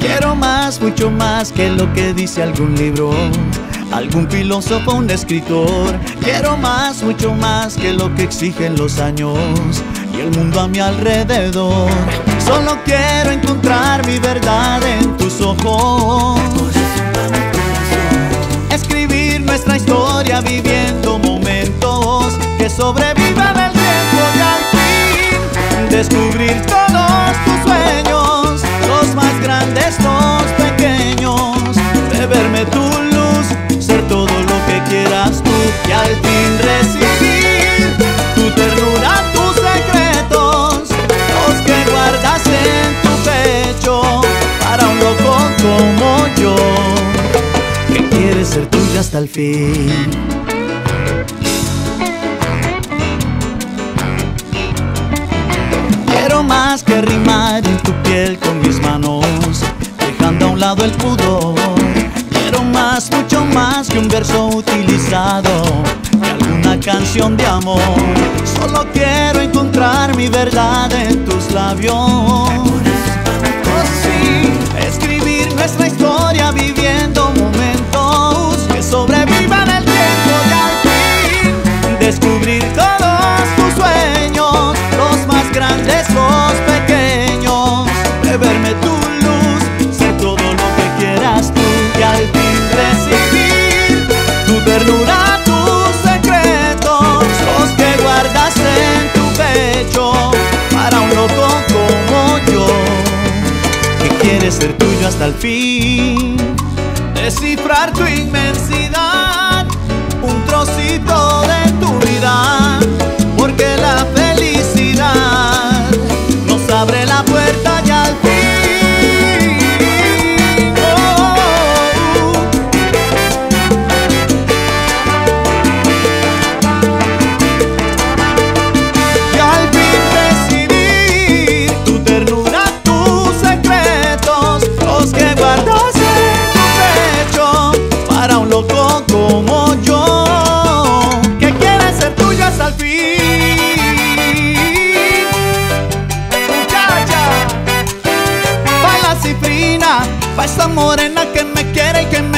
Quiero más, mucho más que lo que dice algún libro, algún filósofo, un escritor. Quiero más, mucho más que lo que exigen los años y el mundo a mi alrededor. Solo quiero encontrar mi verdad en tus ojos, escribir nuestra historia viviendo momentos que sobrevivan el tiempo y al fin descubrir todos tus sueños, los más grandes, los pequeños, beberme tu luz, ser todo lo que quieras tú y al fin recibir tu ternura, tus secretos, los que guardas en tu pecho para un loco como yo, que quiere ser tuya hasta el fin. Quiero más que rimar en tu piel con mis manos, dejando a un lado el pudor. Quiero más, mucho más que un verso utilizado, que alguna canción de amor. Solo quiero encontrar mi verdad en tus labios. Oh sí, escribir nuestra historia viviendo momentos que sobrevivan el tiempo y al fin descubrir todos tus sueños, los más grandes, los pequeños, beberme tu luz, ser todo lo que quieras tú y al fin recibir tu ternura, tus secretos, los que guardas en tu pecho para un loco como yo, que quiere ser tuyo hasta el fin. Descifrar tu inmensidad, un trocito de tu vida, porque la felicidad nos abre la puerta y al fin y al fin recibir tu ternura, tus secretos, los que guardas en tu pecho para un loco como yo, que quiere ser tuyo hasta el fin. Muchacha, baila cifrina, pa' esta morena que me quiere y que me